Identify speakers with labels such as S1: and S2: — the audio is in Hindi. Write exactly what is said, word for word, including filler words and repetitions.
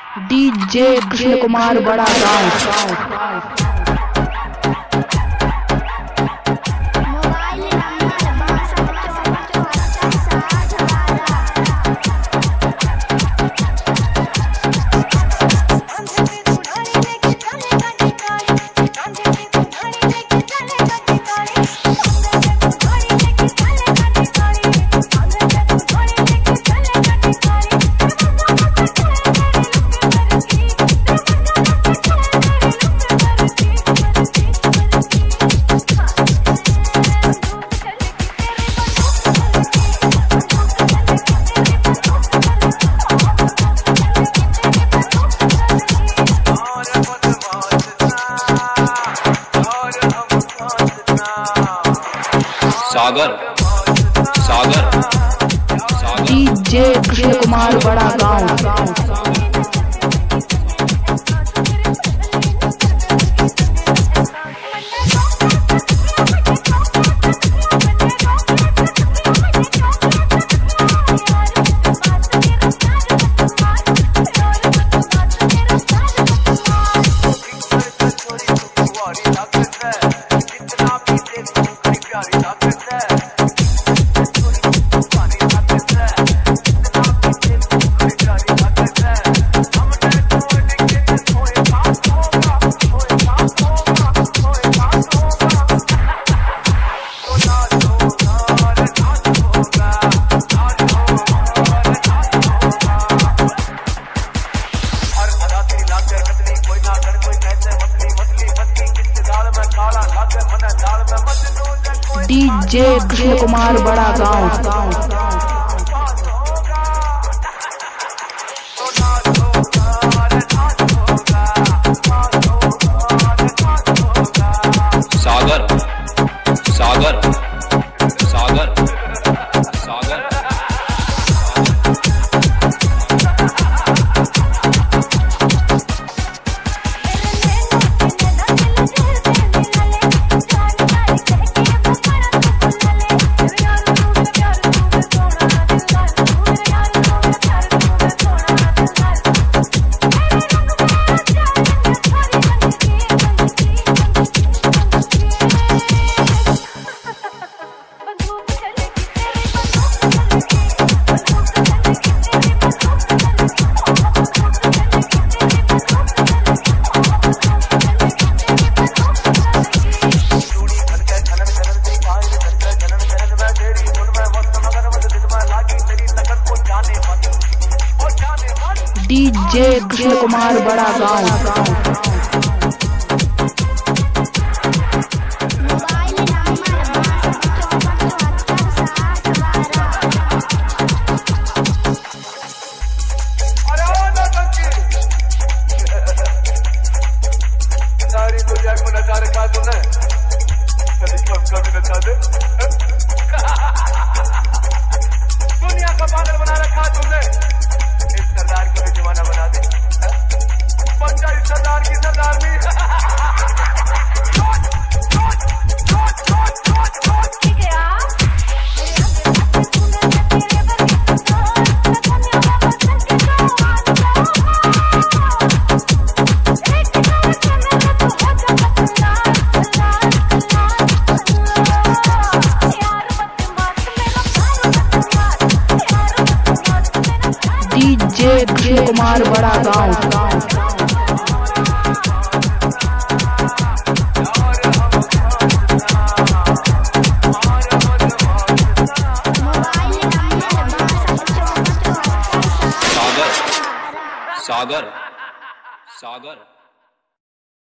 S1: DJ Krishna Kumar Bada Gaon.
S2: Sagar Sagar
S1: DJ Krishna Kumar Bada Gaon. DJ Krishna Kumar Bada Gaon.
S2: Sagar Sagar Sagar Sagar
S1: DJ Krishna Kumar Bada Gaon.
S3: दुनिया का पागल बना रखा तुमने। इस सरदार को भी दीवाना बना दे। बन जा इस सरदार की सरदारनी।
S1: डीजे कृष्ण कुमार बड़ा गाँव।
S2: सागर सागर सागर